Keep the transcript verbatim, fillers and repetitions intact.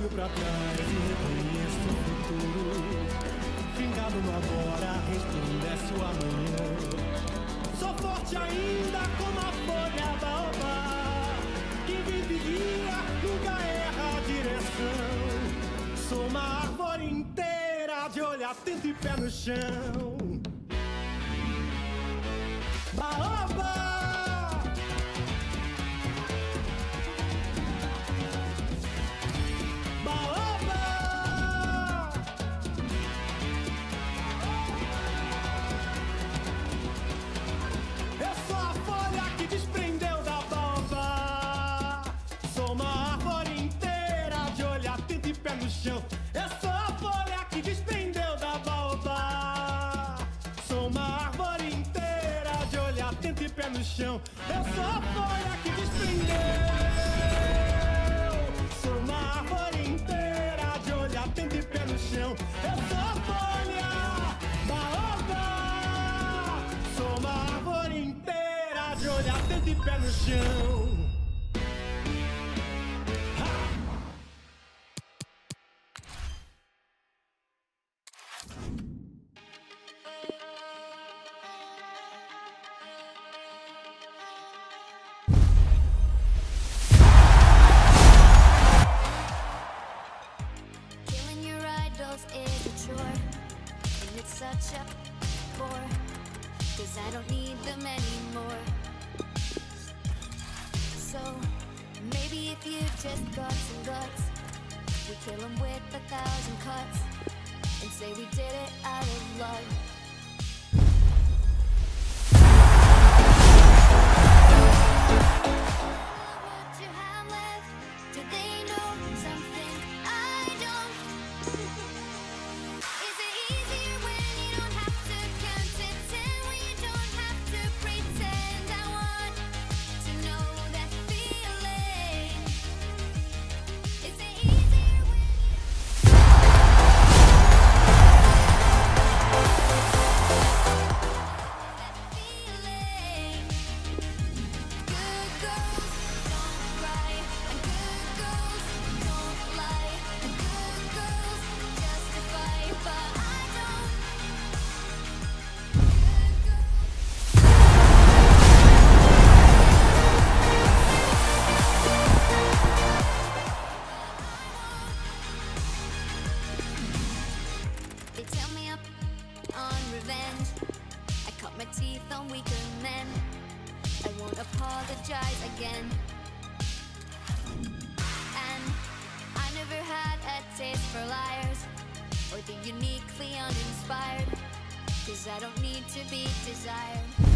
olho pra trás e reconheço o futuro. Fingado no agora, resplandece o amanhã. Sou forte ainda como a folha baobá, que vive guia, nunca erra a direção. Sou uma árvore inteira de olho atento e pé no chão. Baobá! Eu sou a folha que desprendeu da baobá. Sou uma árvore inteira de olho atento e pé no chão. Eu sou a folha que desprendeu. Sou uma árvore inteira de olho atento e pé no chão. Eu sou a folha baobá. Sou uma árvore inteira de olho atento e pé no chão. Is a chore, and it's such a bore, 'cause I don't need them anymore. So maybe if you just got some guts, we kill them with a thousand cuts and say we did it out of love. What you have left, do they know something I don't? Is it easier when you don't have to count to ten, when you don't have to pretend? I want to know that feeling. Is it easier when you that feeling? Good girls don't cry, and good girls don't lie, and good girls justify, but I don't. Good girls. They tell me up on revenge. I cut my teeth on weaker men. I won't apologize again. And I never had a taste for liars or the uniquely uninspired, 'cause I don't need to be desired.